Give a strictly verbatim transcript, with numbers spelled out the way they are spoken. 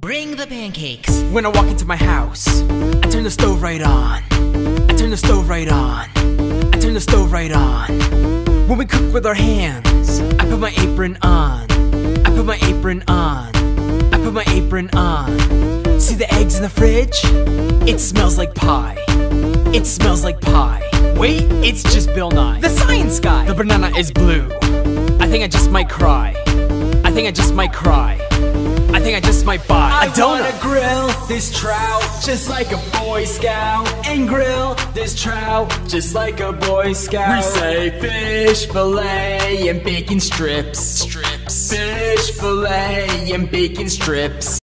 Bring the pancakes. When I walk into my house, I turn the stove right on. I turn the stove right on. I turn the stove right on. When we cook with our hands, I put my apron on. I put my apron on. I put my apron on. See the eggs in the fridge? It smells like pie. It smells like pie. Wait, it's just Bill Nye, the science guy. The banana is blue. I think I just might cry. I think I just might cry. I think I just might buy a donut. I wanna grill this trout just like a Boy Scout, and grill this trout just like a Boy Scout. We say fish fillet and bacon strips. Strips. Fish fillet and bacon strips.